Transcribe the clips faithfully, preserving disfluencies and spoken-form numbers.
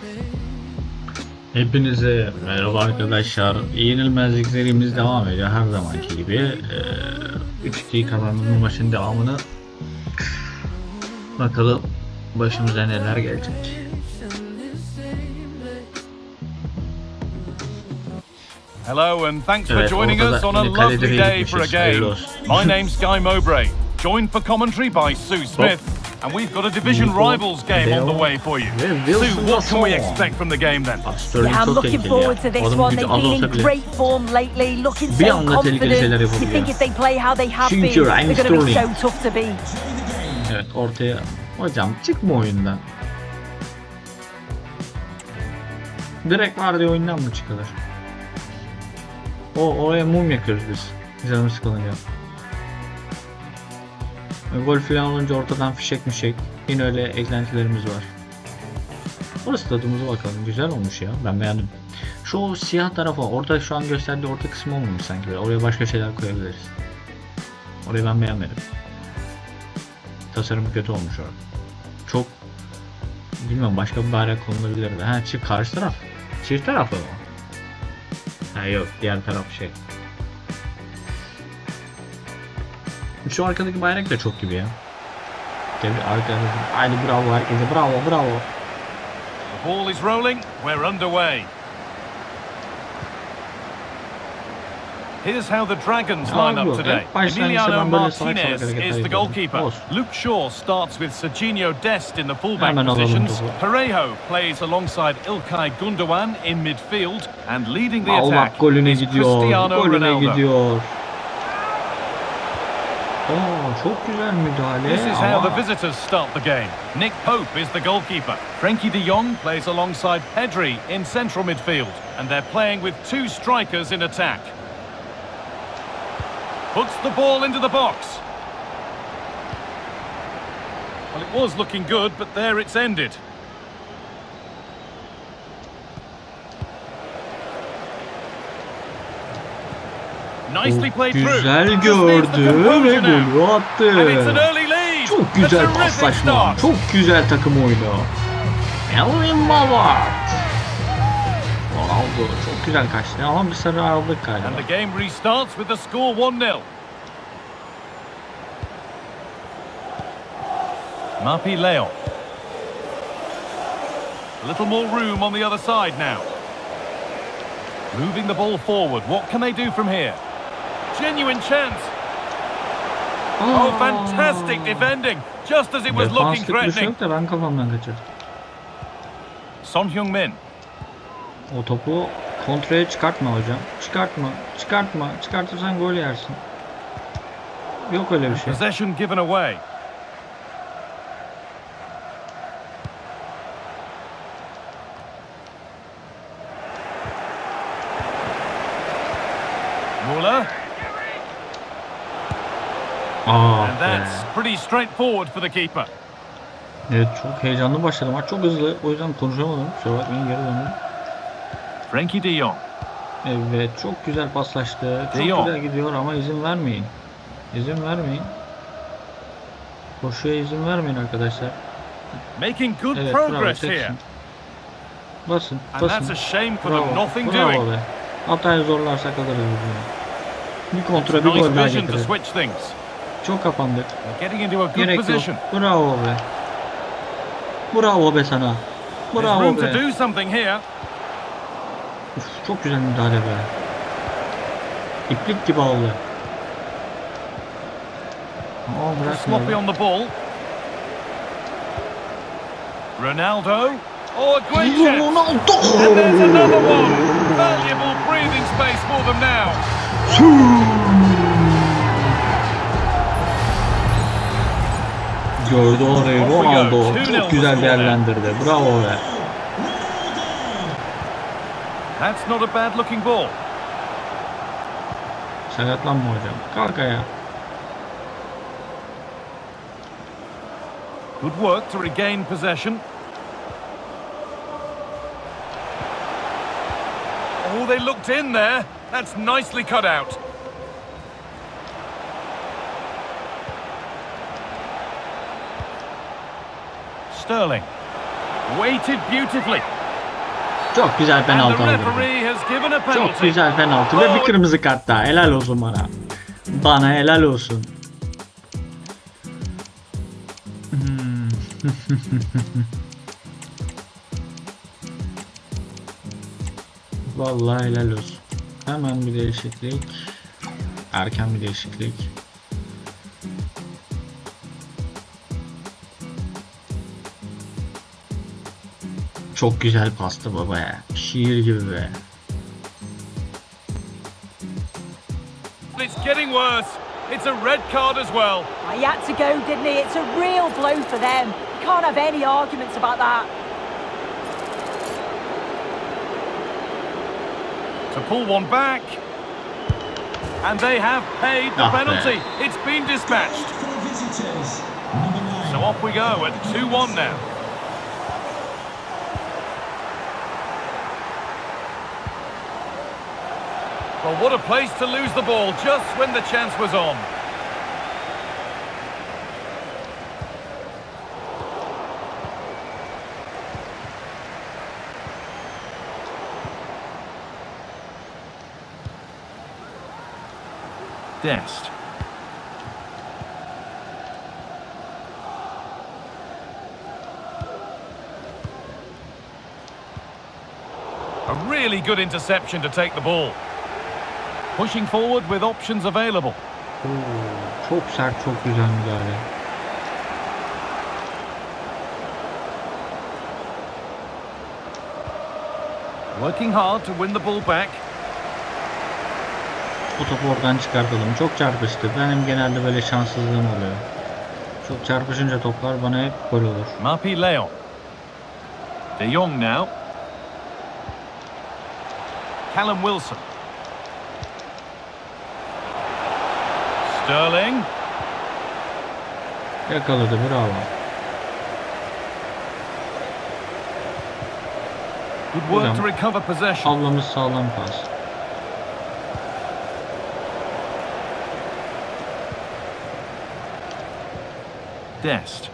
Hepinize merhaba arkadaşlar. Yenilmezlik serimiz devam ediyor her zamanki gibi. Ee, üç iki kazandığımız maçın devamını bakalım başımıza neler gelecek. Hello and thanks Evet, for joining us on a lovely day for a game. My name's Guy Mowbray, joined for commentary by Sue Smith, and we've got a division rivals game on the way for you. Sue, what can we expect from the game then? Yeah, I'm looking forward to this one. They've been in great form lately, looking so confident. You think if they play how they have been, they're going to be so tough to beat. Evet, ortaya hocam çıkma oyundan. Direkt var diye oyundan mı çıkılır? O oraya mum yakıyoruz biz. Canımız sıkılınca. Gol falan olunca ortadan fişek mişek. Yine öyle eklentilerimiz var. Orası tadımıza bakalım. Güzel olmuş ya. Ben beğendim. Şu siyah tarafa, orada şu an gösterdiği orta kısmı olmamış sanki. Oraya başka şeyler koyabiliriz. Orayı ben beğenmedim. Tasarım kötü olmuş orada. Çok bilmiyorum, başka bir bayrak konulabilirdi. Ha, çık karşı taraf. Çift taraflı mı? Ha yok, diğer taraf şey. Şu arkadaki bayrak da çok gibi ya. Tabii arkadaşlar. Haydi bravo herkese, bravo bravo. The ball is rolling. We're underway. Here's how the Dragons line up today. Emiliano Martinez is the goalkeeper. Luke Shaw starts with Serginho Dest in the fullback positions. Parejo plays alongside İlkay Gündoğan in midfield, and leading the attack is Cristiano Ronaldo. Oh, çok güzel müdahale. This is how the visitors start the game. Nick Pope is the goalkeeper. Frenkie de Jong plays alongside Pedri in central midfield, and they're playing with two strikers in attack. Puts the ball into the box. Well, it was looking good, but there it's ended. Nicely played through. Güzel gördü ve golü attı. And it's an early lead. Çok güzel paslaşma. Çok güzel takım oyunu. Elvin Bavard. Ronaldo çok güzel kaçtı ama bir sarı aldık galiba. And the game restarts with the score one nil. Marpi Leon. A little more room on the other side now. Moving the ball forward. What can they do from here? Genuine chance. Oh, oh fantastic defending. Just as it was looking threatening. Da ben kafamdan kaçırdım. Son Heung-min. O topu kontraya çıkartma hocam. Çıkartma. Çıkartma. Çıkartırsan gol yersin. Yok öyle bir şey. Possession given away. Muller. Aa, and that's be. pretty straightforward for the keeper. Evet, çok heyecanlı başladı maç, çok hızlı, o yüzden konuşamadım. Kusura bakmayın, geri döndüm. Frenkie de Jong. Evet, çok güzel paslaştı. Çok güzel gidiyor ama izin vermeyin. İzin vermeyin. Koşuya izin vermeyin arkadaşlar. Making good evet, progress bravo, here. Basın, basın. And that's a shame for bravo, them nothing bravo doing. Be. Hatayı zorlarsak alırız bunu. Bir kontra, bir gol daha getirelim. Çok kapandık. Gerek yok. Bravo be. Bravo be sana. Bravo be. Uf, çok güzel müdahale be. İplik gibi oldu. Oh, sloppy on the ball. Ronaldo. Oh, a great chance. Ronaldo. And there's another one. Valuable breathing space for them now. Gördü orayı Ronaldo. Çok güzel değerlendirdi. Bravo be. That's not a bad looking ball. Sakatlanma hocam. Kalk ayağa. Good work to regain possession. Oh, they looked in there. That's nicely cut out. Sterling. Weighted beautifully. Çok güzel penaltı aldı. Çok güzel penaltı ve bir kırmızı kart daha. Helal olsun bana. Bana helal olsun. Hmm. Vallahi helal olsun. Hemen bir değişiklik. Erken bir değişiklik. Çok güzel pastı baba ya. Şiir gibi be. It's getting worse. It's a red card as well. He had to go, didn't he? It's a real blow for them. You can't have any arguments about that. To pull one back. And they have paid the ah, penalty. Be. It's been dispatched. So off we go at two one now. Well, what a place to lose the ball just when the chance was on. Dest. A really good interception to take the ball. Pushing forward with options available. Oo, çok sert, çok güzel müdahale. Working hard to win the ball back. Bu topu oradan çıkartalım. Çok çarpıştı. Benim genelde böyle şanssızlığım oluyor. Çok çarpışınca toplar bana hep gol olur. Mapi Leon. De Jong now. Callum Wilson. Sterling. Yakaladı, bravo. Good work to recover possession. Ablamız sağlam pas. Dest.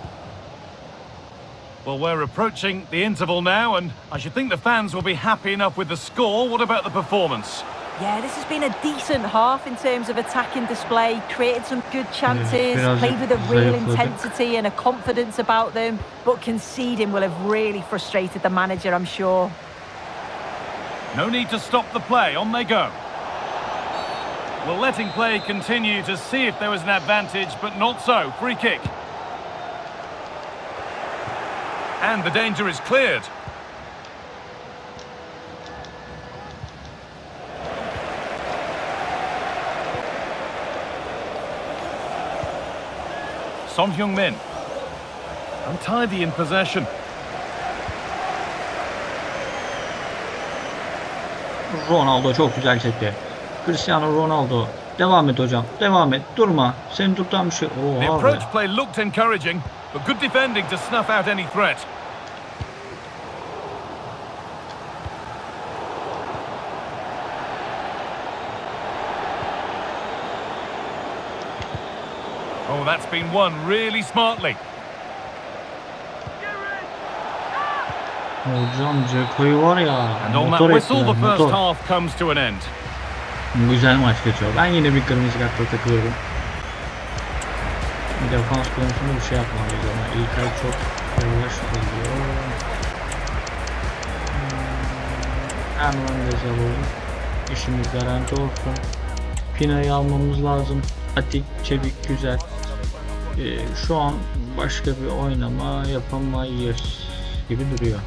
Well, we're approaching the interval now, and I should think the fans will be happy enough with the score. What about the performance? Yeah, this has been a decent half in terms of attacking display, created some good chances, yeah, played with a real intensity and a confidence about them, but conceding will have really frustrated the manager, I'm sure. No need to stop the play, on they go. Well, letting play continue to see if there was an advantage, but not so. Free kick. And the danger is cleared. Son Heung-min. Untidy in possession. Ronaldo çok güzel çekti. Cristiano Ronaldo. Devam et hocam. Devam et. Durma. Seni tutan bir şey. Oo, the approach abi. Play looked encouraging, but good defending to snuff out any threat. Oh, that's been won really smartly. Hocam Ceko'yu var ya. And on that whistle, the first half comes to an end. Güzel maç geçiyor. Ben yine bir kırmızı kartla takılıyorum. Defans konusunda bir şey yapmalıyız ama ilk ay çok yavaş oluyor. Hemen de alalım. İşimiz garanti olsun. Pina'yı almamız lazım. Atik, çevik, güzel. Ee, şu an başka bir oynama yapamayız gibi duruyor.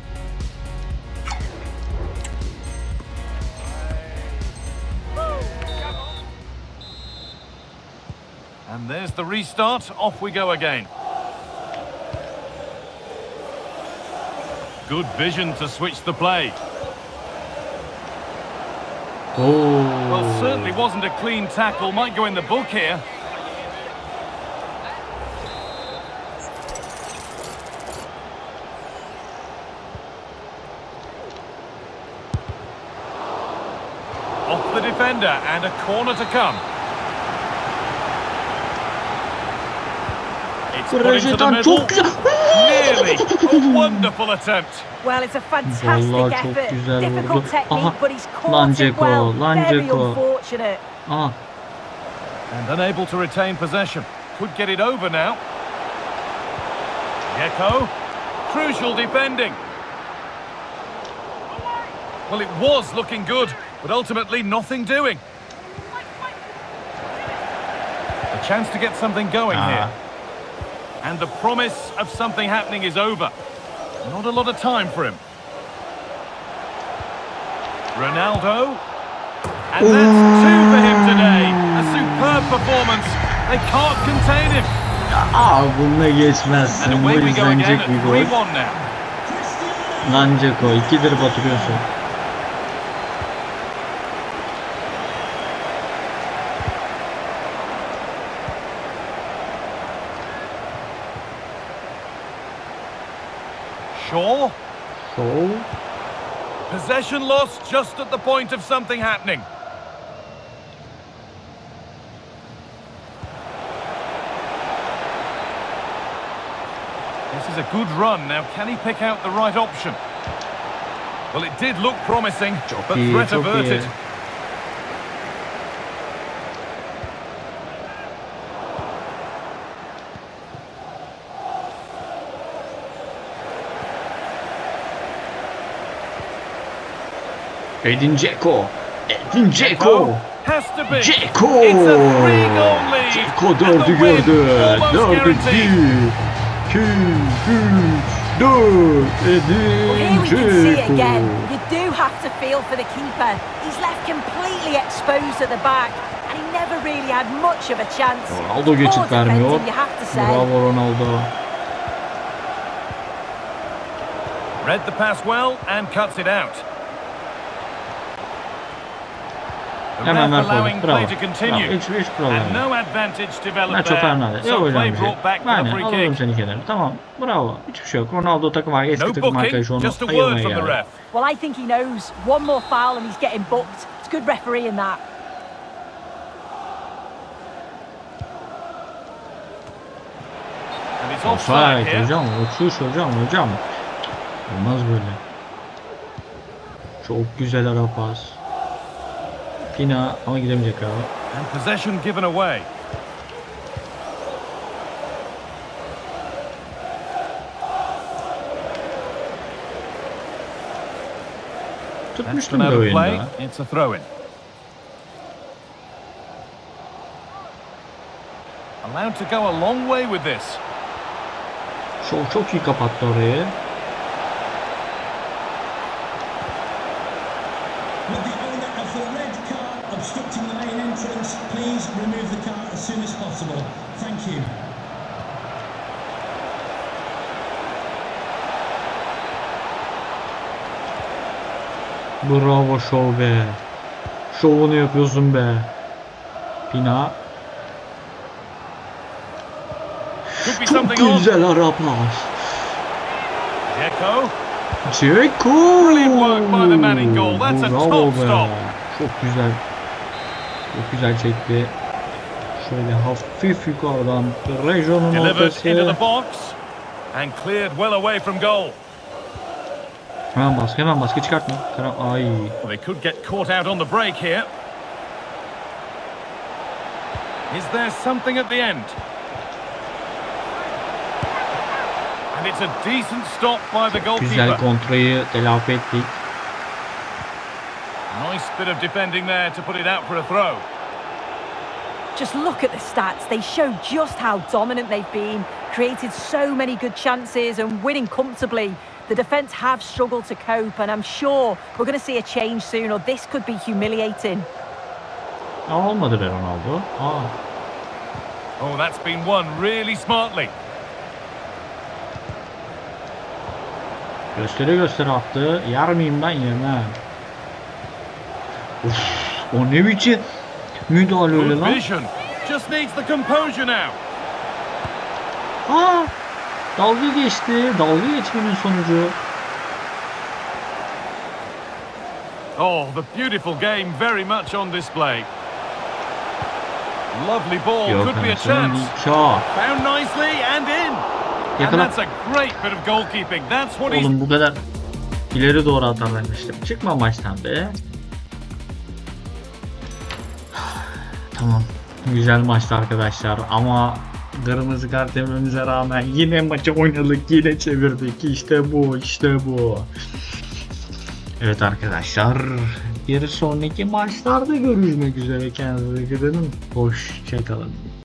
And there's the restart. Off we go again. Good vision to switch the play. Oh. Well, certainly wasn't a clean tackle. Might go in the book here. Off the defender and a corner to come. Rejatan çok güzel. Really, a wonderful attempt. Well, it's a fantastic effort. Difficult technique, but he's caught it well. Very unfortunate. Ah. And unable to retain possession. Could get it over now. Dzeko. Crucial defending. Well, it was looking good, but ultimately nothing doing. A chance to get something going ah. here. And the promise of something happening is over. Not a lot of time for him. Ronaldo. And that's two for him today. A superb performance. They can't contain him. Aa, bununla geçmezsin. Bu yüzden Dzeko bir gol. Lan Dzeko, ikidir batırıyorsun. Shaw. Shaw. Possession lost just at the point of something happening. This is a good run. Now, can he pick out the right option? Well, it did look promising, but threat averted. Edin Dzeko. Edin Dzeko. Has to be. Dzeko. It's a three-goal lead. Dzeko dördü gördü. Dördü bir. İki, üç, dört. Edin Dzeko. You do have to feel for the keeper. He's left completely exposed at the back, and he never really had much of a chance. Ronaldo geçit vermiyor. Bravo Ronaldo. Read the pass well and cuts it out. Hemen ver forvet. Bravo. Bravo. Hiç, hiç problem. Nacho Fernandez. Ya hocam bir şey. Aynen alalım seni kenara. Tamam. Bravo. Hiçbir şey yok. Ronaldo takım var. Eski takım arkadaşı onu ayırmaya geldi. Well, I think he knows. One more foul and he's getting booked. It's good refereeing that. Offside hocam. Uçuş hocam hocam. Olmaz böyle. Çok güzel ara pas. Pina ama gidemeyecek abi. And possession given away. Tutmuştum da oyunda. It's a throw in. Allowed to go a long way with this. Çok çok iyi kapattı orayı. Bravo Shaw be. Şovunu yapıyorsun be. Pina. Çok güzel ara pas. Dzeko. Dzeko. Bravo be. Çok güzel. Çok güzel çekti. Şöyle hafif yukarıdan Rejo'nun ortası. Hemen baskı, hemen baskı çıkartma. Ay. They could get caught out on the break here. Is there something at the end? And it's a decent stop by the goalkeeper. Güzel kontrayı telafi ettik. Nice bit of defending there to put it out for a throw. Just look at the stats. They show just how dominant they've been, created so many good chances and winning comfortably. The defence have struggled to cope, and I'm sure we're going to see a change soon, or this could be humiliating. Olmadı be Ronaldo. Aa. Oh, that's been won really smartly. Göstere göstere attı. Yer miyim ben yerine? Uf, o ne biçim müdahale öyle lan? Just needs the composure now. Aa, dalga geçti. Dalga geçmenin sonucu. Oh, the beautiful game very much on display. Lovely ball, Yok, could be a chance. Found nicely and in. Yakala. Oğlum bu kadar ileri doğru atarlarmıştım. Çıkma maçtan be. Tamam. Güzel maçtı arkadaşlar ama kırmızı kart yememize rağmen yine maçı oynadık, yine çevirdik. İşte bu, işte bu. Evet arkadaşlar, bir sonraki maçlarda görüşmek üzere. Kendinize iyi bakın. Hoşça kalın.